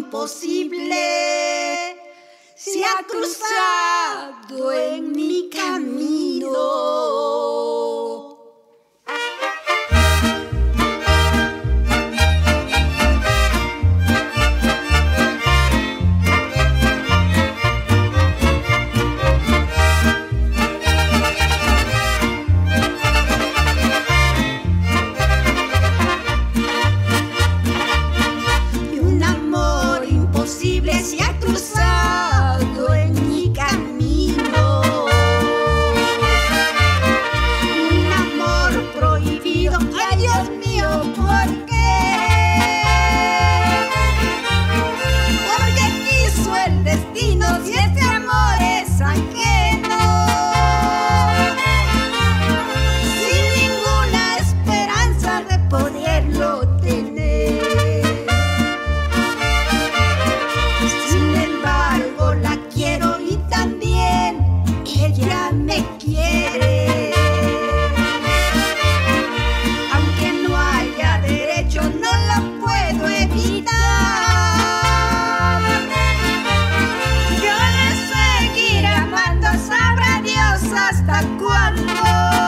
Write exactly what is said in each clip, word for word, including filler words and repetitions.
imposible se ha cruzado en mi camino. Se ha cruzado en mi camino, un amor prohibido. Ay, Dios mío, ¿por qué? Porque quiso el destino, si este amor es ajeno, sin ninguna esperanza de poderlo tener. Me quiere, aunque no haya derecho, no lo puedo evitar. Yo le seguiré amando, sabrá Dios hasta cuándo,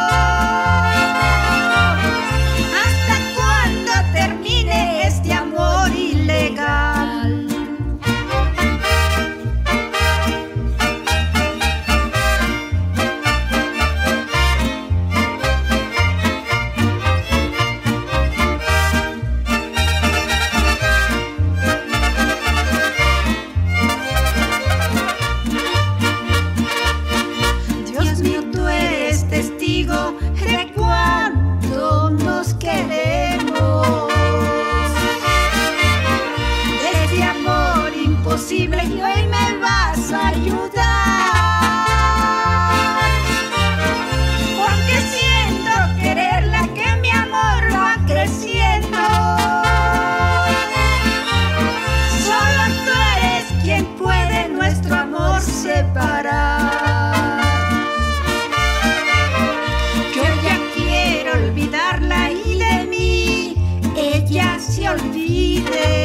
hasta cuándo termine este amor ilegal. Testigo de cuánto nos queremos, de este amor imposible, y hoy me vas a ayudar, porque siento quererla, que mi amor va creciendo. Solo tú eres quien puede nuestro amor separar. Olvidarla y de mí ella se olvide.